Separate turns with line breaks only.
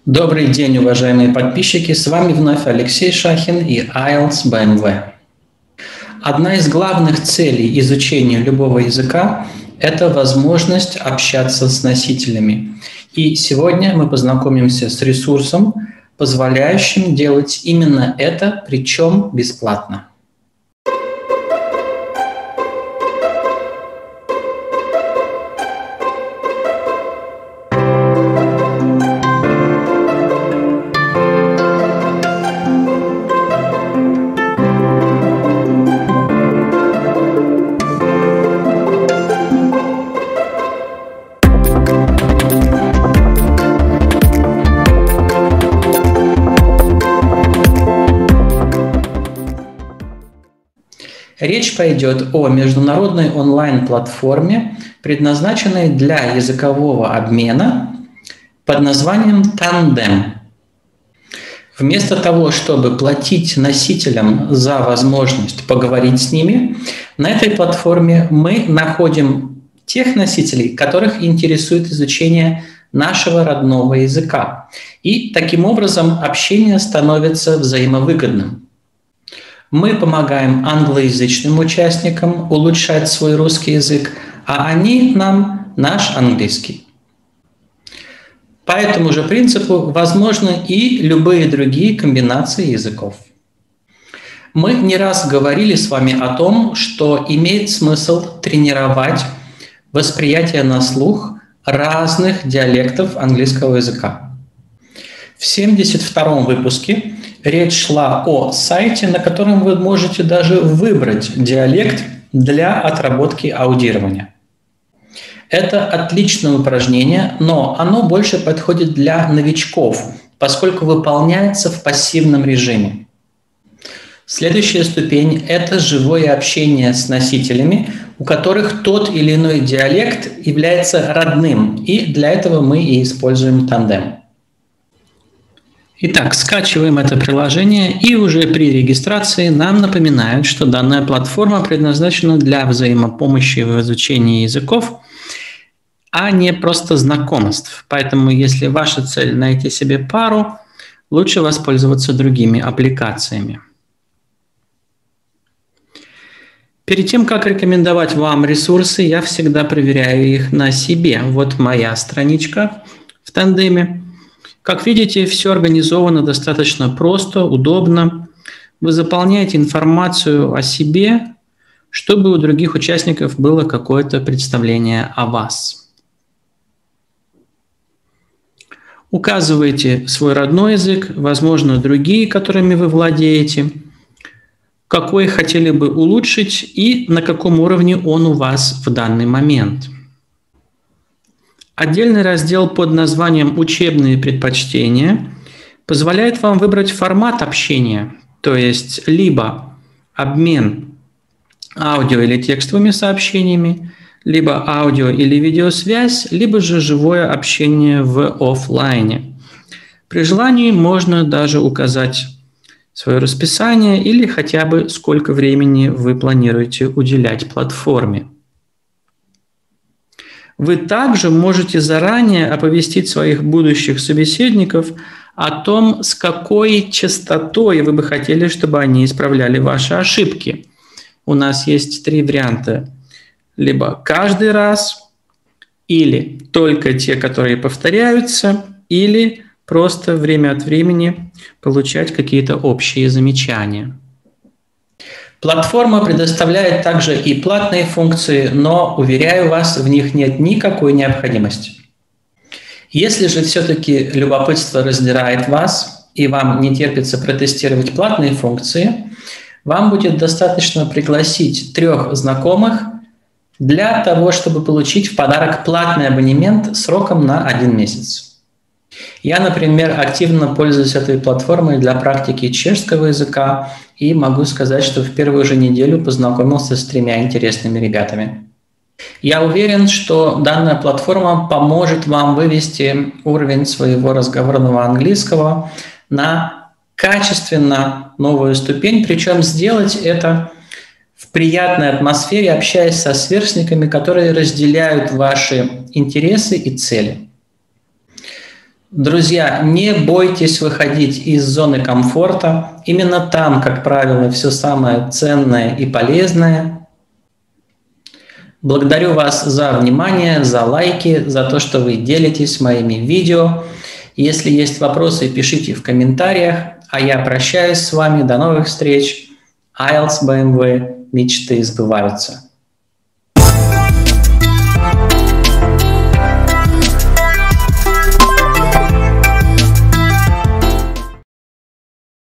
Добрый день, уважаемые подписчики! С вами вновь Алексей Шахин и IELTS BMW. Одна из главных целей изучения любого языка – это возможность общаться с носителями. И сегодня мы познакомимся с ресурсом, позволяющим делать именно это, причем бесплатно. Речь пойдет о международной онлайн-платформе, предназначенной для языкового обмена под названием Tandem. Вместо того, чтобы платить носителям за возможность поговорить с ними, на этой платформе мы находим тех носителей, которых интересует изучение нашего родного языка. И таким образом общение становится взаимовыгодным. Мы помогаем англоязычным участникам улучшать свой русский язык, а они нам наш английский. По этому же принципу возможны и любые другие комбинации языков. Мы не раз говорили с вами о том, что имеет смысл тренировать восприятие на слух разных диалектов английского языка. В 72-м выпуске речь шла о сайте, на котором вы можете даже выбрать диалект для отработки аудирования. Это отличное упражнение, но оно больше подходит для новичков, поскольку выполняется в пассивном режиме. Следующая ступень – это живое общение с носителями, у которых тот или иной диалект является родным, и для этого мы и используем Tandem. Итак, скачиваем это приложение, и уже при регистрации нам напоминают, что данная платформа предназначена для взаимопомощи в изучении языков, а не просто знакомств. Поэтому, если ваша цель найти себе пару, лучше воспользоваться другими аппликациями. Перед тем, как рекомендовать вам ресурсы, я всегда проверяю их на себе. Вот моя страничка в Тандеме. Как видите, все организовано достаточно просто, удобно. Вы заполняете информацию о себе, чтобы у других участников было какое-то представление о вас. Указываете свой родной язык, возможно, другие, которыми вы владеете, какой хотели бы улучшить и на каком уровне он у вас в данный момент. Отдельный раздел под названием «Учебные предпочтения» позволяет вам выбрать формат общения, то есть либо обмен аудио или текстовыми сообщениями, либо аудио или видеосвязь, либо же живое общение в офлайне. При желании можно даже указать свое расписание или хотя бы сколько времени вы планируете уделять платформе. Вы также можете заранее оповестить своих будущих собеседников о том, с какой частотой вы бы хотели, чтобы они исправляли ваши ошибки. У нас есть 3 варианта. Либо каждый раз, или только те, которые повторяются, или просто время от времени получать какие-то общие замечания. Платформа предоставляет также и платные функции, но, уверяю вас, в них нет никакой необходимости. Если же все-таки любопытство раздирает вас, и вам не терпится протестировать платные функции, вам будет достаточно пригласить 3 знакомых для того, чтобы получить в подарок платный абонемент сроком на 1 месяц. Я, например, активно пользуюсь этой платформой для практики чешского языка и могу сказать, что в первую же неделю познакомился с 3 интересными ребятами. Я уверен, что данная платформа поможет вам вывести уровень своего разговорного английского на качественно новую ступень, причем сделать это в приятной атмосфере, общаясь со сверстниками, которые разделяют ваши интересы и цели. Друзья, не бойтесь выходить из зоны комфорта. Именно там, как правило, все самое ценное и полезное. Благодарю вас за внимание, за лайки, за то, что вы делитесь моими видео. Если есть вопросы, пишите в комментариях. А я прощаюсь с вами. До новых встреч. IELTS BMW. Мечты сбываются.